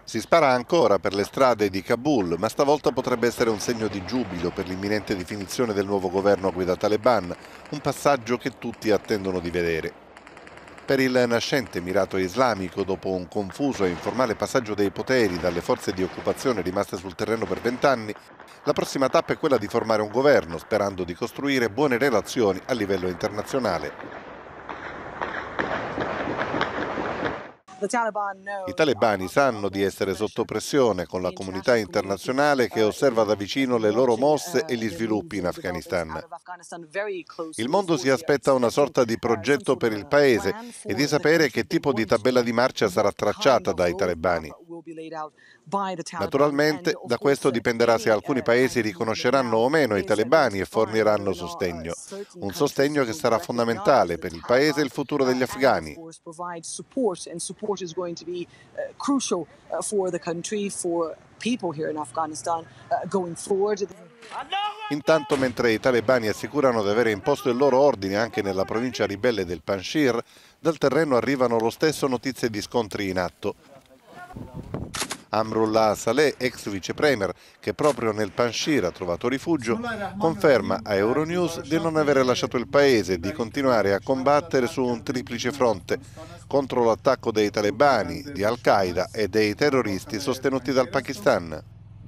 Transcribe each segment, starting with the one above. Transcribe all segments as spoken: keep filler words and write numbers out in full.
Si spara ancora per le strade di Kabul, ma stavolta potrebbe essere un segno di giubilo per l'imminente definizione del nuovo governo a guida Taliban, un passaggio che tutti attendono di vedere. Per il nascente Emirato Islamico, dopo un confuso e informale passaggio dei poteri dalle forze di occupazione rimaste sul terreno per vent'anni, la prossima tappa è quella di formare un governo, sperando di costruire buone relazioni a livello internazionale. I talebani sanno di essere sotto pressione con la comunità internazionale che osserva da vicino le loro mosse e gli sviluppi in Afghanistan. Il mondo si aspetta una sorta di progetto per il paese e di sapere che tipo di tabella di marcia sarà tracciata dai talebani. Naturalmente, da questo dipenderà se alcuni paesi riconosceranno o meno i talebani e forniranno sostegno. Un sostegno che sarà fondamentale per il paese e il futuro degli afghani. Intanto, mentre i talebani assicurano di avere imposto il loro ordine anche nella provincia ribelle del Panjshir, dal terreno arrivano lo stesso notizie di scontri in atto. Amrullah Saleh, ex vice premier, che proprio nel Panjshir ha trovato rifugio, conferma a Euronews di non avere lasciato il paese e di continuare a combattere su un triplice fronte contro l'attacco dei talebani, di Al-Qaeda e dei terroristi sostenuti dal Pakistan.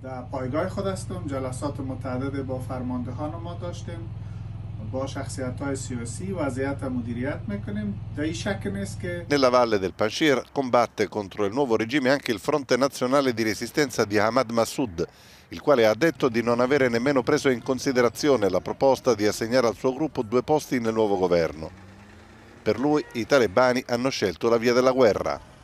Nella valle del Panjshir combatte contro il nuovo regime anche il Fronte Nazionale di Resistenza di Ahmad Massoud, il quale ha detto di non avere nemmeno preso in considerazione la proposta di assegnare al suo gruppo due posti nel nuovo governo. Per lui i talebani hanno scelto la via della guerra.